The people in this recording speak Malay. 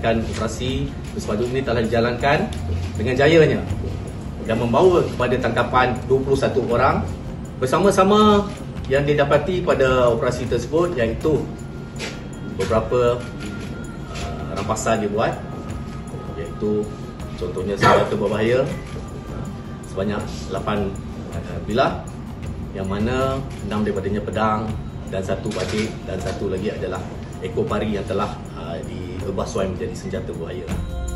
melaksanakan operasi bersepadu ini telah dijalankan dengan jayanya dan membawa kepada tangkapan 21 orang bersama-sama yang didapati pada operasi tersebut, iaitu beberapa rampasan dibuat, iaitu contohnya senjata berbahaya sebanyak 8 bilah, yang mana 6 daripadanya pedang dan 1 badik dan 1 lagi adalah ekor pari yang telah diubah suai menjadi senjata berbahaya.